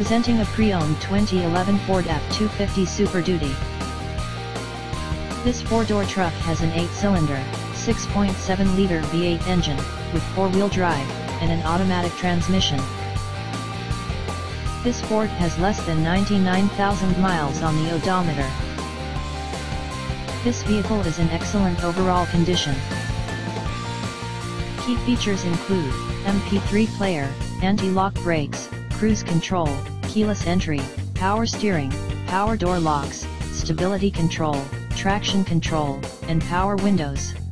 Presenting a pre-owned 2011 Ford F-250 Super Duty. This four-door truck has an 8-cylinder, 6.7-liter V8 engine, with four-wheel drive, and an automatic transmission. This Ford has less than 99,000 miles on the odometer. This vehicle is in excellent overall condition. Key features include MP3 player, anti-lock brakes, cruise control, keyless entry, power steering, power door locks, stability control, traction control, and power windows.